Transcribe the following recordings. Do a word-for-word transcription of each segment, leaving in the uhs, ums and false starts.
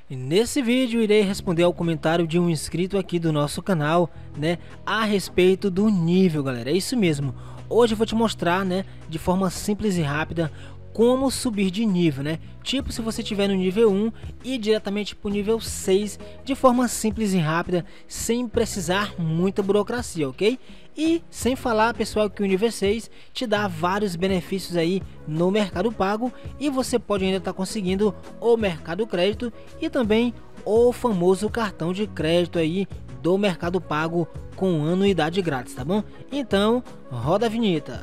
E nesse vídeo irei responder ao comentário de um inscrito aqui do nosso canal, né, a respeito do nível, galera. É isso mesmo. Hoje eu vou te mostrar, né, de forma simples e rápida como subir de nível, né? Tipo, se você tiver no nível um e ir diretamente para o nível seis de forma simples e rápida, sem precisar muita burocracia, ok? E sem falar, pessoal, que o nível seis te dá vários benefícios aí no Mercado Pago e você pode ainda estar conseguindo o Mercado Crédito e também o famoso cartão de crédito aí do Mercado Pago com anuidade grátis, tá bom? Então, roda a vinheta.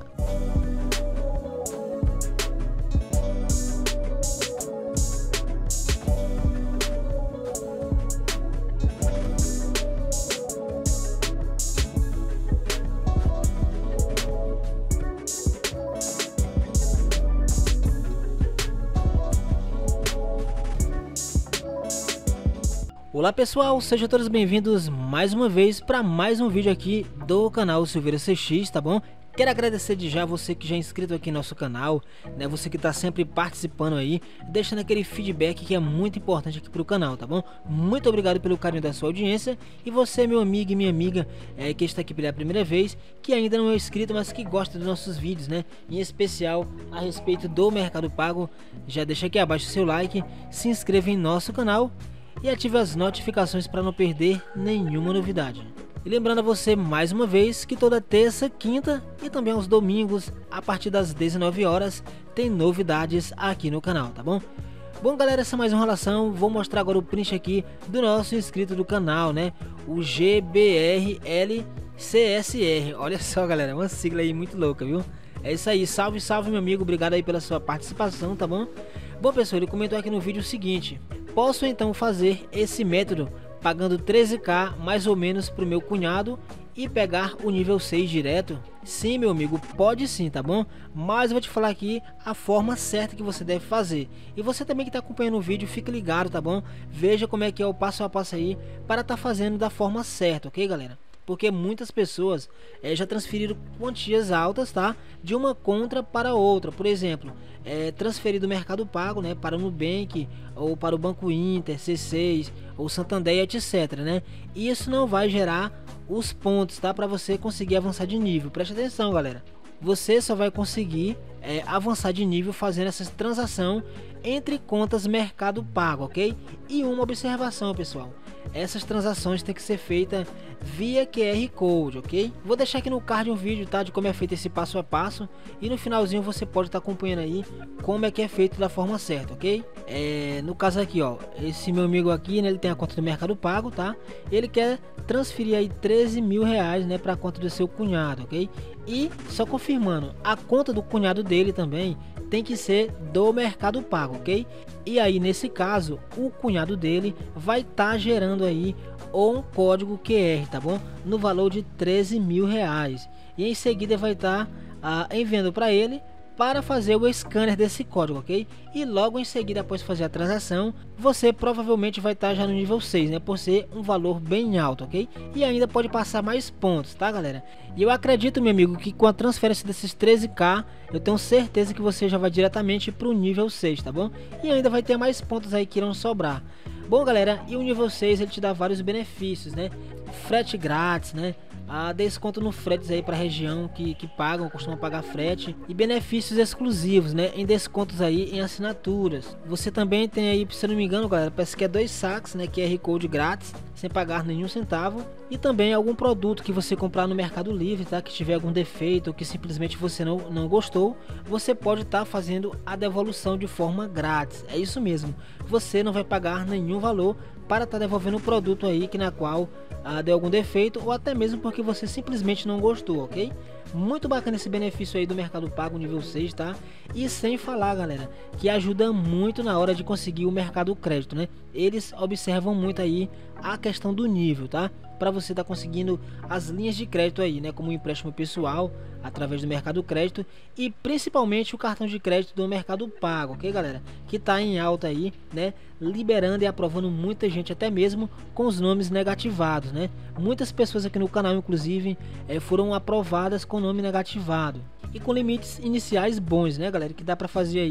Olá pessoal, sejam todos bem-vindos mais uma vez para mais um vídeo aqui do canal Silveira C X, tá bom? Quero agradecer de já você que já é inscrito aqui no nosso canal, né? Você que está sempre participando aí, deixando aquele feedback que é muito importante aqui para o canal, tá bom? Muito obrigado pelo carinho da sua audiência. E você, meu amigo e minha amiga, é, que está aqui pela primeira vez, que ainda não é inscrito, mas que gosta dos nossos vídeos, né? Em especial a respeito do Mercado Pago, já deixa aqui abaixo o seu like, se inscreva em nosso canal e ative as notificações para não perder nenhuma novidade. E lembrando a você mais uma vez que toda terça, quinta e também aos domingos, a partir das dezenove horas, tem novidades aqui no canal, tá bom? Bom galera, essa é mais uma enrolação. Vou mostrar agora o print aqui do nosso inscrito do canal, né? O G B R L C S R. Olha só galera, uma sigla aí muito louca, viu? É isso aí, salve, salve meu amigo, obrigado aí pela sua participação, tá bom? Bom pessoal, ele comentou aqui no vídeo o seguinte: posso então fazer esse método pagando treze k mais ou menos para o meu cunhado e pegar o nível seis direto? Sim meu amigo, pode sim, tá bom? Mas eu vou te falar aqui a forma certa que você deve fazer. E você também que está acompanhando o vídeo, fique ligado, tá bom? Veja como é que é o passo a passo aí para estar tá fazendo da forma certa, ok galera? Porque muitas pessoas é, já transferiram quantias altas, tá? De uma conta para outra. Por exemplo, é, transferir do Mercado Pago, né, para o Nubank ou para o Banco Inter, C seis ou Santander, etc, né? E isso não vai gerar os pontos, tá? Para você conseguir avançar de nível. Preste atenção, galera. Você só vai conseguir é, avançar de nível fazendo essa transação entre contas Mercado Pago, ok? E uma observação, pessoal: essas transações têm que ser feitas via Q R Code, ok? Vou deixar aqui no card um vídeo, tá, de como é feito esse passo a passo, e no finalzinho você pode estar tá acompanhando aí como é que é feito da forma certa, ok? É, no caso aqui, ó, esse meu amigo aqui, né, ele tem a conta do Mercado Pago, tá? Ele quer transferir aí treze mil reais, né, para a conta do seu cunhado, ok? E só confirmando, a conta do cunhado dele também tem que ser do Mercado Pago, ok? E aí nesse caso o cunhado dele vai estar tá gerando aí um código Q R, tá bom? No valor de treze mil reais, e em seguida vai estar tá, ah, enviando para ele para fazer o scanner desse código, ok? E logo em seguida, após fazer a transação, você provavelmente vai estar tá já no nível seis, né? Por ser um valor bem alto, ok? E ainda pode passar mais pontos, tá galera? E eu acredito, meu amigo, que com a transferência desses treze k, eu tenho certeza que você já vai diretamente para o nível seis, tá bom? E ainda vai ter mais pontos aí que irão sobrar. Bom galera, e o nível seis ele te dá vários benefícios, né? Frete grátis, né? A desconto no fretes aí para região que, que pagam, costumam pagar frete, e benefícios exclusivos, né, em descontos aí em assinaturas. Você também tem aí, se não me engano galera, parece que é dois saques, né, Q R Code grátis, sem pagar nenhum centavo, e também algum produto que você comprar no Mercado Livre, tá, que tiver algum defeito ou que simplesmente você não, não gostou, você pode estar tá fazendo a devolução de forma grátis. É isso mesmo, você não vai pagar nenhum valor para estar tá devolvendo o produto aí que na qual ah, deu algum defeito, ou até mesmo porque você simplesmente não gostou, ok? Muito bacana esse benefício aí do Mercado Pago nível seis, tá? E sem falar, galera, que ajuda muito na hora de conseguir o Mercado Crédito, né? Eles observam muito aí a questão do nível, tá? Para você estar tá conseguindo as linhas de crédito aí, né? Como o empréstimo pessoal através do Mercado Crédito e principalmente o cartão de crédito do Mercado Pago, ok galera? Que tá em alta aí, né? Liberando e aprovando muita gente, até mesmo com os nomes negativados, né? Muitas pessoas aqui no canal, inclusive, é, foram aprovadas com nome negativado e com limites iniciais bons, né galera? Que dá para fazer aí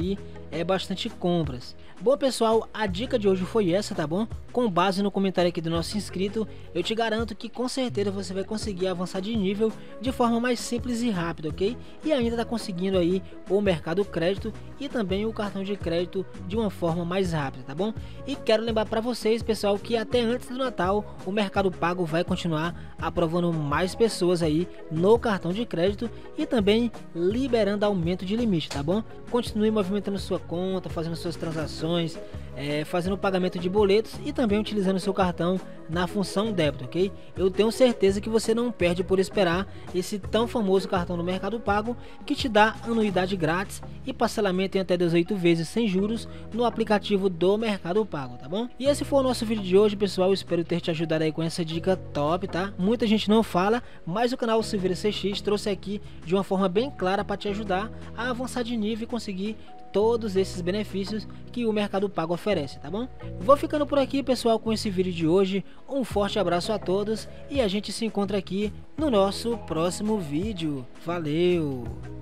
é bastante compras. Bom pessoal, a dica de hoje foi essa, tá bom? Com base no comentário aqui do nosso inscrito, eu te garanto que com certeza você vai conseguir avançar de nível de forma mais simples e rápida, ok? E ainda tá conseguindo aí o mercado crédito e também o cartão de crédito de uma forma mais rápida, tá bom? E quero lembrar para vocês, pessoal, que até antes do Natal o Mercado Pago vai continuar aprovando mais pessoas aí no cartão de crédito e também liberando aumento de limite, tá bom? Continue movimentando sua conta, fazendo suas transações, é, fazendo o pagamento de boletos e também utilizando seu cartão na função débito, ok? Eu tenho certeza que você não perde por esperar esse tão famoso cartão do Mercado Pago, que te dá anuidade grátis e parcelamento em até dezoito vezes sem juros no aplicativo do Mercado Pago, tá bom? E esse foi o nosso vídeo de hoje, pessoal. Eu espero ter te ajudado aí com essa dica top, tá? Muita gente não fala, mas o canal Silveira C X trouxe aqui de uma forma bem clara para te ajudar a avançar de nível e conseguir todos esses benefícios que o Mercado Pago oferece, tá bom? Vou ficando por aqui, pessoal, com esse vídeo de hoje. Um forte abraço a todos e a gente se encontra aqui no nosso próximo vídeo. Valeu!